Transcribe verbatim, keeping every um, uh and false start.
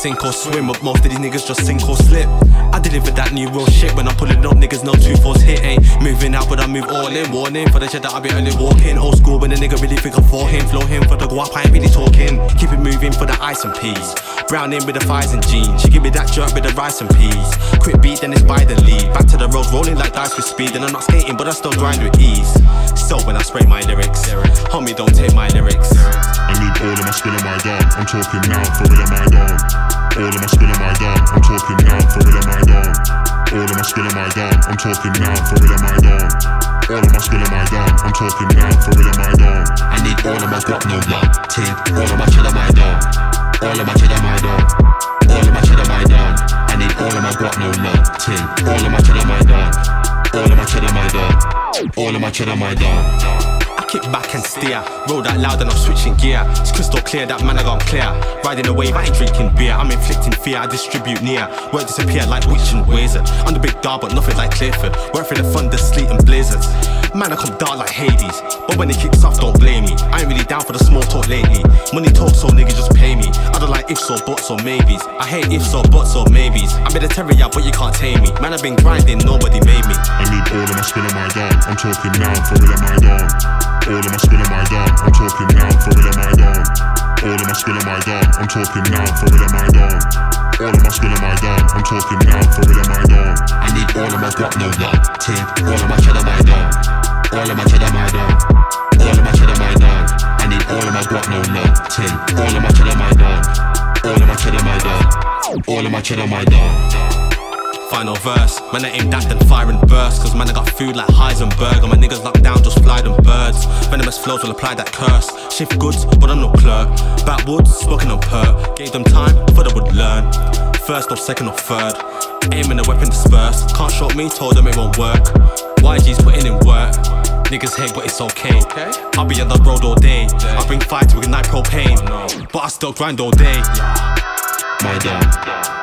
sink or swim, but most of these niggas just sink or slip. I deliver that new real shit when I'm pulling up, niggas know two fours hit. Ain't moving out but I move all in. Warning for the shit that I be only walking. Old school when the nigga really think I'm for him. Flow him for the guap, I ain't really talking. Keep it moving for the ice and peas. Browning with the thighs and jeans. She give me that jerk with the rice and peas. Quick beat then it's by the lead. Back to the road rolling like dice with speed. And I'm not skating but I still grind with ease. So when I spray my lyrics, homie don't take my lyrics. I need all of my skill and my dog. I'm talking now, for real am I dog. All of my skill and my dog. I'm talking now, for real am I dog. All of my skill and my dog. I'm talking now, for real am I dog. All of my skill and my dog. I'm talking now, for real am I dog. I need all of my guap, no love. Team, all of my cheddar, my dog. All of my cheddar, my dog. All of my cheddar, my dog. I need all of my guap, no love. Team, all of my cheddar, my dog. All of my cheddar, my dog. All of my cheddar, my dog. Kick back and steer, roll that loud and I'm switching gear. It's crystal clear that man I got clear. Riding a wave, I ain't drinking beer. I'm inflicting fear, I distribute near. Work disappear like witch and wizard. I'm the big dog but nothing like Clifford. Work for the thunder, sleet and blizzards. Man I come dark like Hades, but when it kicks off don't blame me. I ain't really down for the small talk lately. Money talk so niggas just pay me. I don't like ifs or buts or maybes. I hate ifs or buts or maybes. I'm in a terrier but you can't tame me. Man I've been grinding, nobody made me. I need all of my skill and my dog. I'm talking now, for real am I dog. All of my skill and my dog, I'm talking now, for real am I dog. All of my skill and my dog, I'm talking now, for real am I dog. All of my skill and my dog, I'm talking now, for real am I dog. I need all of my guap, no love. Team, all of my cheddar, my dog. All of my cheddar, my dog. All of my cheddar, my dog. I need all of my guap, no love. Team, all of my cheddar, my dog. All of my cheddar, my dog. All of my cheddar, my dog. Final verse, man I aim that then fire and burst. Cause man I got food like Heisenberg. And my niggas locked down just fly them birds. Venomous flows will apply that curse. Shift goods but I'm no clerk. Backwoods, smoking on perk. Gave them time, thought I would learn. First or second or third. Aiming the weapon disperse. Can't short me, told them it won't work. Y G's putting in work. Niggas hate but it's okay. I'll be on the road all day. I bring fire to ignite propane. But I still grind all day. My dog.